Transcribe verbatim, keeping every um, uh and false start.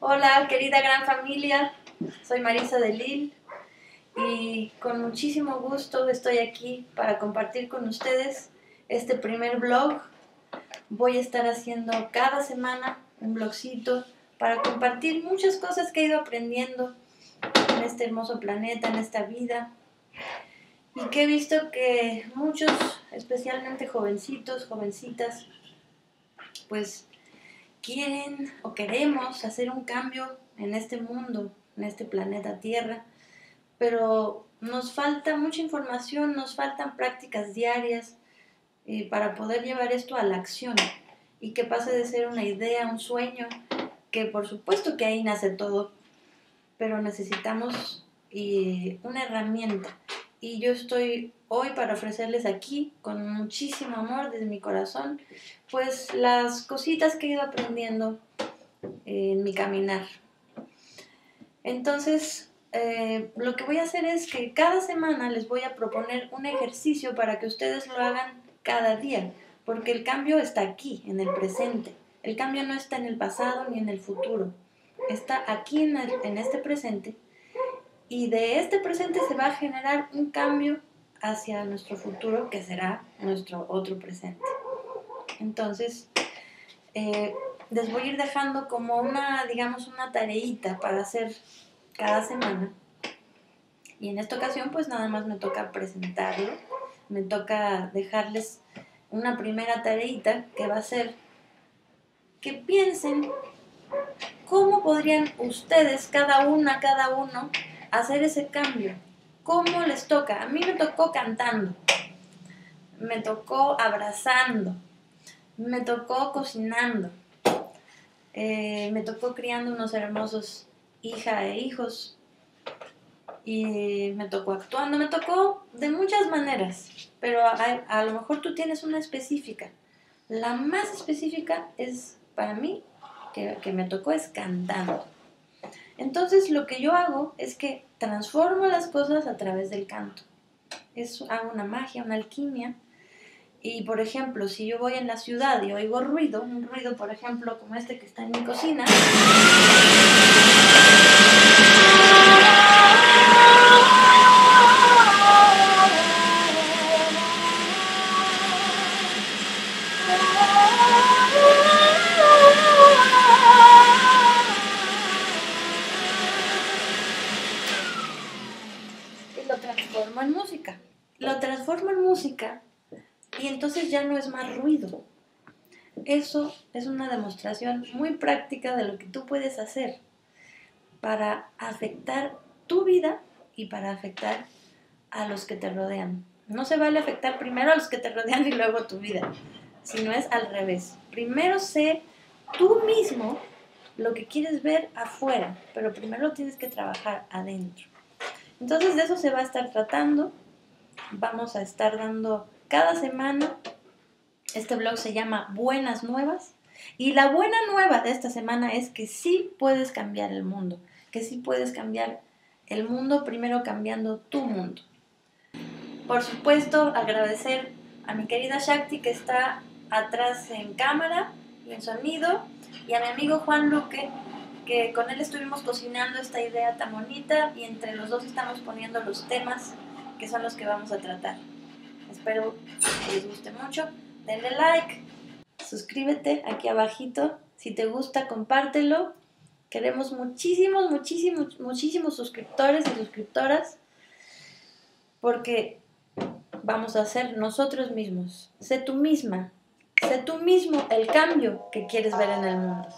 Hola, querida gran familia, soy Marisa de Lille y con muchísimo gusto estoy aquí para compartir con ustedes este primer vlog. Voy a estar haciendo cada semana un vlogcito para compartir muchas cosas que he ido aprendiendo en este hermoso planeta, en esta vida, y que he visto que muchos, especialmente jovencitos, jovencitas, pues quieren o queremos hacer un cambio en este mundo, en este planeta Tierra, pero nos falta mucha información, nos faltan prácticas diarias eh, para poder llevar esto a la acción y que pase de ser una idea, un sueño, que por supuesto que ahí nace todo, pero necesitamos eh, una herramienta. Y yo estoy hoy para ofrecerles aquí, con muchísimo amor desde mi corazón, pues las cositas que he ido aprendiendo en mi caminar. Entonces, eh, lo que voy a hacer es que cada semana les voy a proponer un ejercicio para que ustedes lo hagan cada día, porque el cambio está aquí, en el presente. El cambio no está en el pasado ni en el futuro, está aquí en, el, en este presente, y de este presente se va a generar un cambio hacia nuestro futuro, que será nuestro otro presente. Entonces, eh, les voy a ir dejando como una, digamos, una tareita para hacer cada semana. Y en esta ocasión, pues nada más me toca presentarlo. Me toca dejarles una primera tareita que va a ser que piensen cómo podrían ustedes, cada una, cada uno, hacer ese cambio. ¿Cómo les toca? A mí me tocó cantando, me tocó abrazando, me tocó cocinando, eh, me tocó criando unos hermosos hija e hijos, y me tocó actuando, me tocó de muchas maneras, pero a, a lo mejor tú tienes una específica. La más específica es, para mí, que, que me tocó es cantando. Entonces lo que yo hago es que transformo las cosas a través del canto. Es, hago una magia, una alquimia. Y por ejemplo, si yo voy en la ciudad y oigo ruido, un ruido por ejemplo como este que está en mi cocina, y lo transformo en música. Lo transformo en música y entonces ya no es más ruido. Eso es una demostración muy práctica de lo que tú puedes hacer para afectar tu vida y para afectar a los que te rodean. No se vale afectar primero a los que te rodean y luego tu vida, sino es al revés. Primero sé tú mismo lo que quieres ver afuera, pero primero tienes que trabajar adentro. Entonces de eso se va a estar tratando. Vamos a estar dando cada semana. Este blog se llama Buenas Nuevas. Y la buena nueva de esta semana es que sí puedes cambiar el mundo. Que sí puedes cambiar el mundo, primero cambiando tu mundo. Por supuesto, agradecer a mi querida Shakti, que está atrás en cámara y en sonido, y a mi amigo Juan Luque, que con él estuvimos cocinando esta idea tan bonita, y entre los dos estamos poniendo los temas que son los que vamos a tratar. Espero que les guste mucho. Denle like, suscríbete aquí abajito. Si te gusta, compártelo. Queremos muchísimos, muchísimos, muchísimos suscriptores y suscriptoras, porque vamos a ser nosotros mismos. Sé tú misma, sé tú mismo el cambio que quieres ver en el mundo.